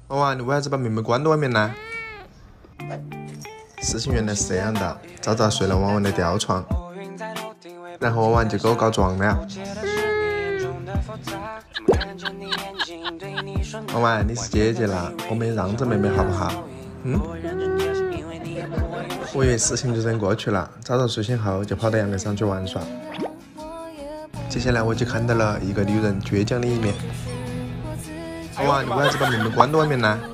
娃娃，你为啥子把妹妹关到外面呢？事情原来是这样的，昭昭睡了娃娃的吊床，然后娃娃就给我告状了。娃娃，你是姐姐了，我们让着妹妹好不好？我以为事情就这样过去了，早早睡醒后就跑到阳台上去玩耍。接下来我就看到了一个女人倔强的一面。娃娃，你为啥子把妹妹关到外面呢？